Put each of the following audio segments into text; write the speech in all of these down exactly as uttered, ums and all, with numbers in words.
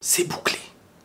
c'est bouclé.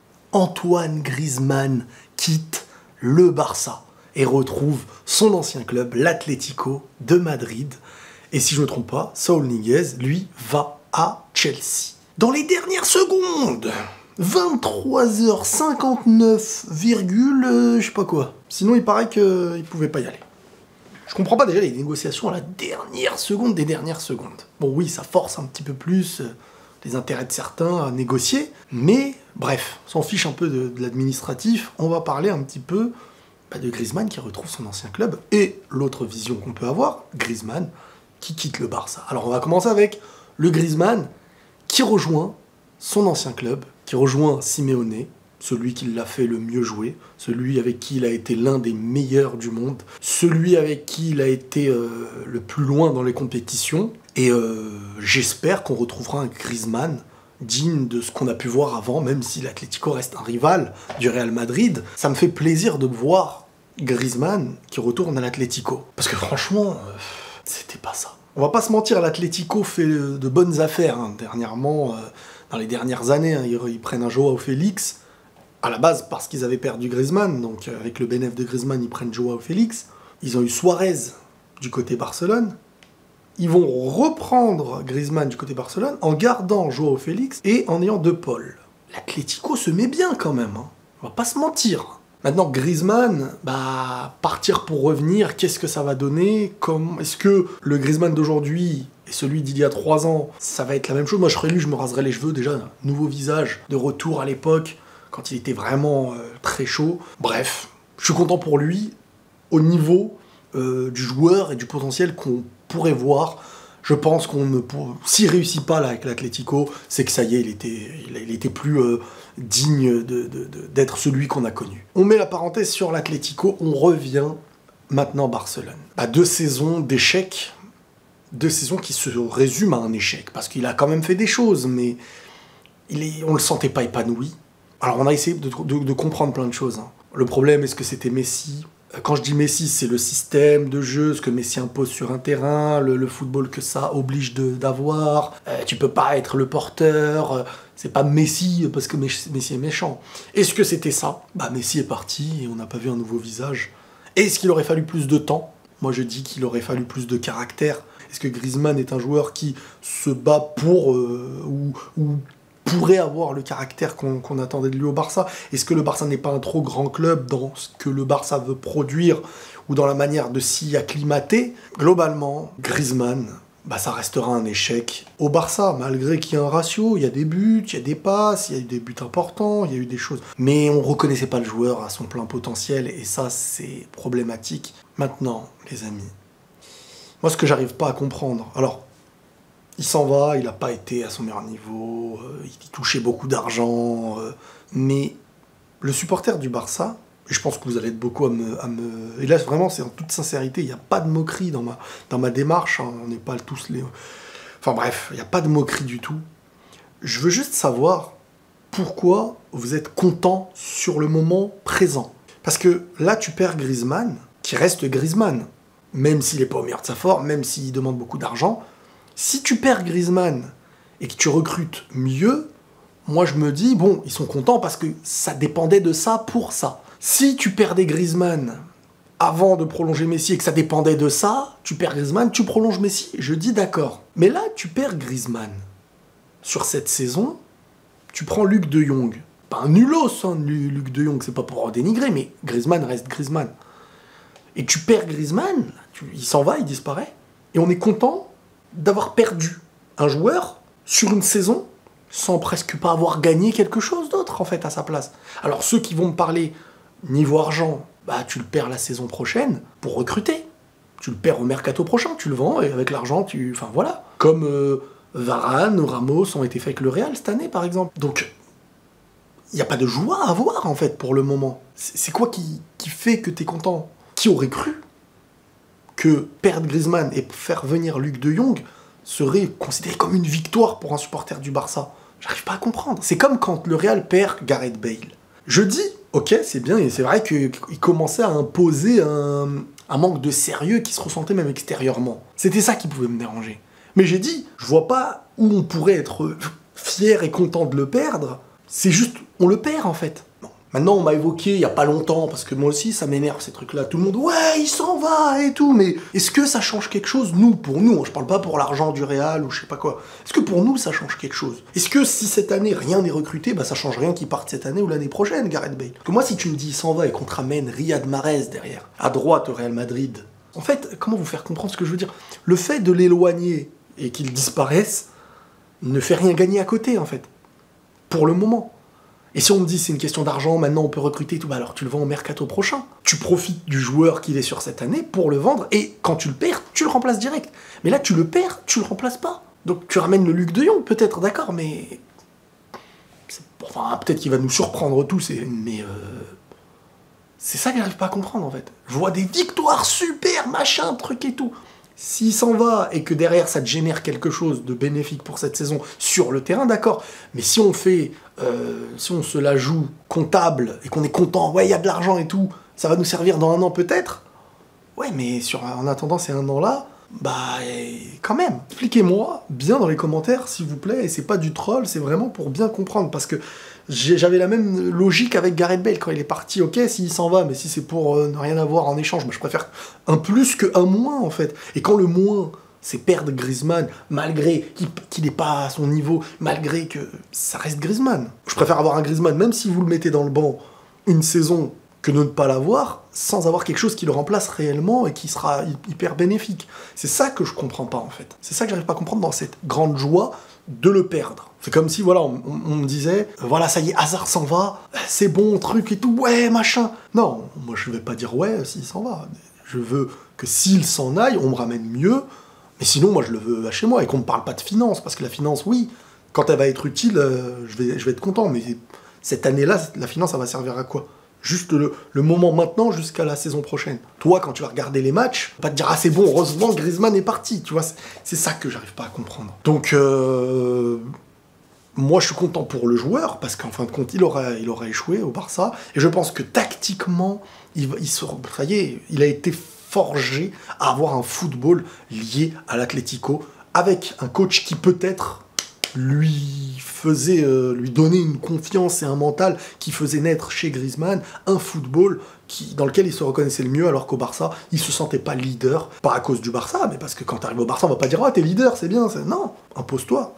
Antoine Griezmann quitte le Barça et retrouve son ancien club, l'Atlético de Madrid. Et si je ne me trompe pas, Saúl Ñíguez, lui, va à Chelsea. Dans les dernières secondes, vingt-trois heures cinquante-neuf, euh, je sais pas quoi. Sinon, il paraît qu'il pouvait pas y aller. Je comprends pas déjà les négociations à la dernière seconde des dernières secondes. Bon oui, ça force un petit peu plus euh, les intérêts de certains à négocier, mais bref, on s'en fiche un peu de, de l'administratif, on va parler un petit peu bah, de Griezmann qui retrouve son ancien club, et l'autre vision qu'on peut avoir, Griezmann qui quitte le Barça. Alors on va commencer avec le Griezmann qui rejoint son ancien club, qui rejoint Simeone, celui qui l'a fait le mieux jouer, celui avec qui il a été l'un des meilleurs du monde, celui avec qui il a été euh, le plus loin dans les compétitions, et euh, j'espère qu'on retrouvera un Griezmann digne de ce qu'on a pu voir avant, même si l'Atlético reste un rival du Real Madrid. Ça me fait plaisir de voir Griezmann qui retourne à l'Atlético. Parce que franchement, euh, c'était pas ça. On va pas se mentir, l'Atlético fait de bonnes affaires, hein. Dernièrement, euh, dans les dernières années, hein, ils, ils prennent un Joao Félix, à la base parce qu'ils avaient perdu Griezmann, donc euh, avec le bénéfice de Griezmann, ils prennent Joao Félix. Ils ont eu Suarez du côté Barcelone. Ils vont reprendre Griezmann du côté Barcelone en gardant Joao Félix et en ayant De Paul. L'Atlético se met bien quand même, hein. On va pas se mentir. Maintenant, Griezmann, bah, partir pour revenir, qu'est-ce que ça va donner? Comme... Est-ce que le Griezmann d'aujourd'hui et celui d'il y a trois ans, ça va être la même chose? Moi, je serais lui, je me raserais les cheveux, déjà, un nouveau visage, de retour à l'époque, quand il était vraiment euh, très chaud. Bref, je suis content pour lui, au niveau euh, du joueur et du potentiel qu'on pourrait voir. Je pense qu'on ne pour... s'il réussit pas là avec l'Atlético, c'est que ça y est, il était, il était plus euh, digne de, de, de, d'être celui qu'on a connu. On met la parenthèse sur l'Atlético, on revient maintenant à Barcelone. Bah, deux saisons d'échecs, deux saisons qui se résument à un échec, parce qu'il a quand même fait des choses, mais il est... on le sentait pas épanoui. Alors on a essayé de, de, de comprendre plein de choses, hein. Le problème, est-ce que c'était Messi? Quand je dis Messi, c'est le système de jeu, ce que Messi impose sur un terrain, le, le football que ça oblige d'avoir. Euh, tu peux pas être le porteur, euh, c'est pas Messi parce que Messi est méchant. Est-ce que c'était ça? Bah Messi est parti et on n'a pas vu un nouveau visage. Est-ce qu'il aurait fallu plus de temps? Moi je dis qu'il aurait fallu plus de caractère. Est-ce que Griezmann est un joueur qui se bat pour euh, ou, ou pourrait avoir le caractère qu'on qu'on attendait de lui au Barça? Est-ce que le Barça n'est pas un trop grand club dans ce que le Barça veut produire ou dans la manière de s'y acclimater? Globalement, Griezmann, bah ça restera un échec au Barça, malgré qu'il y a un ratio, il y a des buts, il y a des passes, il y a eu des buts importants, il y a eu des choses. Mais on reconnaissait pas le joueur à son plein potentiel, et ça, c'est problématique. Maintenant, les amis, moi, ce que j'arrive pas à comprendre, alors, il s'en va, il n'a pas été à son meilleur niveau, euh, il touchait beaucoup d'argent, euh, mais le supporter du Barça, et je pense que vous allez être beaucoup à me... À me... Et là, vraiment, c'est en toute sincérité, il n'y a pas de moquerie dans ma, dans ma démarche, hein, on n'est pas tous les... Enfin bref, il n'y a pas de moquerie du tout. Je veux juste savoir pourquoi vous êtes content sur le moment présent. Parce que là, tu perds Griezmann, qui reste Griezmann, même s'il n'est pas au meilleur de sa forme, même s'il demande beaucoup d'argent. Si tu perds Griezmann et que tu recrutes mieux, moi je me dis, bon, ils sont contents parce que ça dépendait de ça pour ça. Si tu perdais Griezmann avant de prolonger Messi et que ça dépendait de ça, tu perds Griezmann, tu prolonges Messi, je dis d'accord. Mais là, tu perds Griezmann. Sur cette saison, tu prends Luc de Jong. Pas un nulos, hein, Luc de Jong, c'est pas pour dénigrer, mais Griezmann reste Griezmann. Et tu perds Griezmann, tu, il s'en va, il disparaît, et on est content d'avoir perdu un joueur sur une saison sans presque pas avoir gagné quelque chose d'autre en fait à sa place. Alors ceux qui vont me parler niveau argent, bah tu le perds la saison prochaine pour recruter. Tu le perds au mercato prochain, tu le vends et avec l'argent tu... Enfin voilà. Comme euh, Varane, Ramos ont été faits avec le Real cette année par exemple. Donc il n'y a pas de joie à avoir en fait pour le moment. C'est quoi qui, qui fait que t'es content? Qui aurait cru que perdre Griezmann et faire venir Luc de Jong serait considéré comme une victoire pour un supporter du Barça? J'arrive pas à comprendre. C'est comme quand le Real perd Gareth Bale. Je dis, ok, c'est bien, et c'est vrai qu'il commençait à imposer un, un manque de sérieux qui se ressentait même extérieurement. C'était ça qui pouvait me déranger. Mais j'ai dit, je vois pas où on pourrait être fier et content de le perdre, C'est juste, on le perd en fait. Bon. Maintenant, on m'a évoqué il y a pas longtemps, parce que moi aussi, ça m'énerve ces trucs-là. Tout le monde, ouais, il s'en va et tout, mais est-ce que ça change quelque chose, nous, pour nous? Je parle pas pour l'argent du Real ou je sais pas quoi. Est-ce que pour nous, ça change quelque chose? Est-ce que si cette année, rien n'est recruté, bah ça change rien qu'il parte cette année ou l'année prochaine, Gareth Bale? Parce que moi, si tu me dis il s'en va et qu'on te ramène Riyad Mahrez derrière, à droite au Real Madrid, en fait, comment vous faire comprendre ce que je veux dire? Le fait de l'éloigner et qu'il disparaisse ne fait rien gagner à côté, en fait. Pour le moment. Et si on me dit c'est une question d'argent, maintenant on peut recruter et tout, bah alors tu le vends au mercato prochain. Tu profites du joueur qu'il est sur cette année pour le vendre, et quand tu le perds, tu le remplaces direct. Mais là, tu le perds, tu le remplaces pas. Donc tu ramènes le Luc de Jong, peut-être, d'accord, mais... Enfin, peut-être qu'il va nous surprendre tous, et... mais... Euh... C'est ça que j'arrive pas à comprendre, en fait. Je vois des victoires super, machin, truc et tout. S'il s'en va et que derrière ça te génère quelque chose de bénéfique pour cette saison sur le terrain, d'accord. Mais si on fait, euh, si on se la joue comptable et qu'on est content, ouais, il y a de l'argent et tout, ça va nous servir dans un an peut-être. Ouais, mais sur, en attendant ces un an-là, bah, quand même. Expliquez-moi bien dans les commentaires, s'il vous plaît. Et c'est pas du troll, c'est vraiment pour bien comprendre, parce que j'avais la même logique avec Gareth Bale quand il est parti. Ok, s'il s'en va, mais si c'est pour euh, ne rien avoir en échange, bah, je préfère un plus qu'un moins en fait. Et quand le moins, c'est perdre Griezmann, malgré qu'il n'est pas à son niveau, malgré que ça reste Griezmann. Je préfère avoir un Griezmann, même si vous le mettez dans le banc une saison, que de ne pas l'avoir, sans avoir quelque chose qui le remplace réellement et qui sera hyper bénéfique. C'est ça que je comprends pas en fait. C'est ça que j'arrive pas à comprendre dans cette grande joie de le perdre. C'est comme si, voilà, on, on, on me disait, voilà, ça y est, Hazard s'en va, c'est bon, truc et tout, ouais, machin. Non, moi je vais pas dire ouais s'il s'en va. Je veux que s'il s'en aille, on me ramène mieux, mais sinon, moi je le veux à chez moi, et qu'on me parle pas de finance, parce que la finance, oui, quand elle va être utile, euh, je, vais, je vais être content, mais cette année-là, la finance, ça va servir à quoi? Juste le, le moment maintenant jusqu'à la saison prochaine. Toi, quand tu vas regarder les matchs, tu vas pas te dire « Ah, c'est bon, heureusement, Griezmann est parti », tu vois, c'est ça que j'arrive pas à comprendre. Donc, euh, moi, je suis content pour le joueur, parce qu'en fin de compte, il aura, il aura échoué au Barça, et je pense que tactiquement, il, il, se, ça y est, il a été forgé à avoir un football lié à l'Atlético, avec un coach qui peut-être lui faisait, euh, lui donner une confiance et un mental qui faisait naître chez Griezmann un football qui, dans lequel il se reconnaissait le mieux, alors qu'au Barça, il se sentait pas leader, pas à cause du Barça, mais parce que quand tu arrives au Barça, on va pas dire « Ah, t'es leader, c'est bien », non, impose-toi.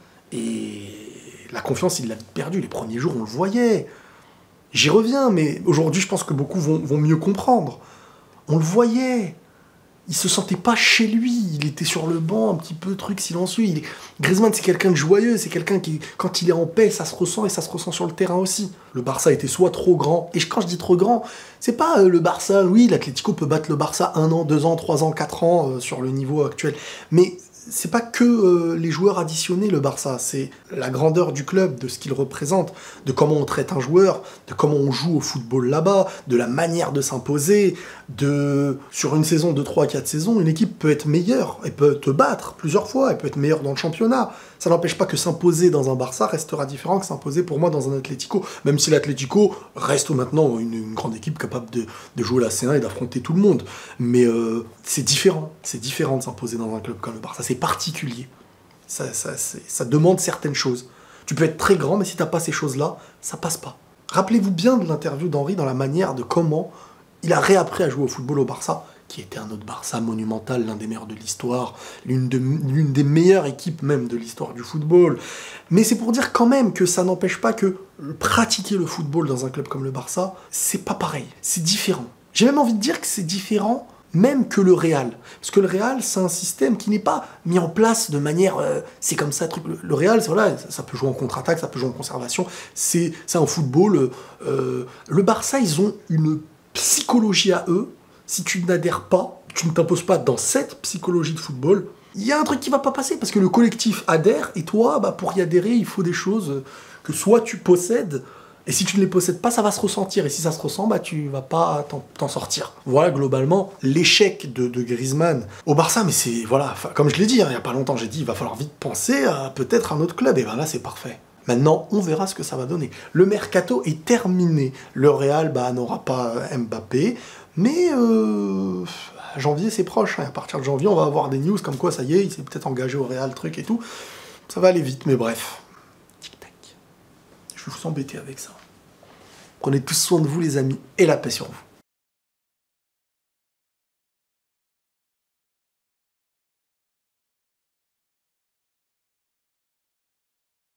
Et la confiance, il l'a perdu, les premiers jours, on le voyait. J'y reviens, mais aujourd'hui, je pense que beaucoup vont, vont mieux comprendre. On le voyait. Il se sentait pas chez lui, il était sur le banc, un petit peu truc silencieux. Il est... Griezmann, c'est quelqu'un de joyeux, c'est quelqu'un qui, quand il est en paix, ça se ressent, et ça se ressent sur le terrain aussi. Le Barça était soit trop grand, et quand je dis trop grand, c'est pas euh, le Barça, oui, l'Atlético peut battre le Barça un an, deux ans, trois ans, quatre ans euh, sur le niveau actuel, mais c'est pas que euh, les joueurs additionnés, le Barça, c'est la grandeur du club, de ce qu'il représente, de comment on traite un joueur, de comment on joue au football là-bas, de la manière de s'imposer, de... Sur une saison de trois à quatre saisons, une équipe peut être meilleure, elle peut te battre plusieurs fois, elle peut être meilleure dans le championnat. Ça n'empêche pas que s'imposer dans un Barça restera différent que s'imposer pour moi dans un Atlético, même si l'Atlético reste maintenant une, une grande équipe capable de, de jouer la C un et d'affronter tout le monde. Mais euh, c'est différent, c'est différent de s'imposer dans un club comme le Barça, c'est particulier. Ça, ça, ça demande certaines choses. Tu peux être très grand, mais si t'as pas ces choses-là, ça passe pas. Rappelez-vous bien de l'interview d'Henry dans la manière de comment il a réappris à jouer au football au Barça, qui était un autre Barça monumental, l'un des meilleurs de l'histoire, l'une de, l'une des meilleures équipes même de l'histoire du football. Mais c'est pour dire quand même que ça n'empêche pas que pratiquer le football dans un club comme le Barça, c'est pas pareil, c'est différent. J'ai même envie de dire que c'est différent même que le Real. Parce que le Real, c'est un système qui n'est pas mis en place de manière... Euh, c'est comme ça, truc. Le, le Real, c'est, voilà, ça, ça peut jouer en contre-attaque, ça peut jouer en conservation, c'est un football... Euh, le Barça, ils ont une psychologie à eux. Si tu n'adhères pas, tu ne t'imposes pas dans cette psychologie de football, il y a un truc qui va pas passer, parce que le collectif adhère, et toi, bah, pour y adhérer, il faut des choses que soit tu possèdes, et si tu ne les possèdes pas, ça va se ressentir, et si ça se ressent, bah, tu vas pas t'en sortir. Voilà, globalement, l'échec de, de Griezmann au Barça, mais c'est, voilà, comme je l'ai dit, hein, il y a pas longtemps, j'ai dit, il va falloir vite penser à peut-être un autre club, et ben là, c'est parfait. Maintenant, on verra ce que ça va donner. Le mercato est terminé. Le Real bah, n'aura pas Mbappé, mais euh, janvier, c'est proche. Hein. À partir de janvier, on va avoir des news comme quoi, ça y est, il s'est peut-être engagé au Real, truc et tout. Ça va aller vite, mais bref. Tic-tac. Je je vais vous embêter avec ça. Prenez tous soin de vous, les amis, et la paix sur vous.